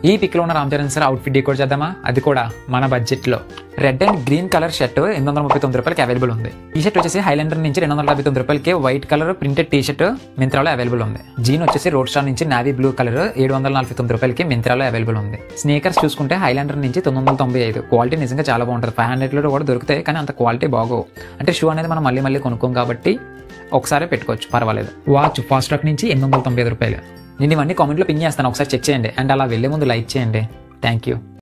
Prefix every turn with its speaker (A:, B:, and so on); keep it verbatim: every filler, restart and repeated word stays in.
A: ఈ పిక్ లో ఉన్న Ram Charan sir outfit decode చేద్దామా? అది కూడా మన బడ్జెట్ లో. Red and green colour shirt ఎనిమిది వందల ముప్పై తొమ్మిది రూపాయలకి అవైలబుల్ ఉంది. టీ షర్ట్ వచ్చేసి హైలాండర్ నుంచి రెండు వందల డెబ్బై తొమ్మిది రూపాయలకి white colour printed T shirt మింత్రాలో అవైలబుల్ ఉంది. జీన్ వచ్చేసి రోడ్ స్టార్ నుంచి నావీ బ్లూ కలర్ ఏడు వందల నలభై తొమ్మిది రూపాయలకి మింత్రాలో అవైలబుల్ ఉంది. స్నేకర్స్ చూసుకుంటే హైలాండర్ నుంచి తొమ్మిది వందల తొంభై ఐదు క్వాలిటీ నిజంగా చాలా బాగుంటుంది. ఫైవ్ హండ్రెడ్ లో కూడా దొరుకుతాయి కానీ అంత క్వాలిటీ బాగోవు. అంటే షూ అనేది మనం మళ్ళీ మళ్ళీ కొనుక్కోం కాబట్టి ఒకసారి పెట్టుకోవచ్చు, పర్వాలేదు. వాచ్ ఫాస్ట్ ట్రాక్ నుంచి ఎనిమిది వందల తొంభై ఐదు రూపాయలు. నేను ఇవన్నీ కామెంట్లో పిన్ చేస్తాను, ఒకసారి చెక్ చేయండి. అండ్ అలా వెళ్ళే ముందు లైక్ చేయండి. Thank you.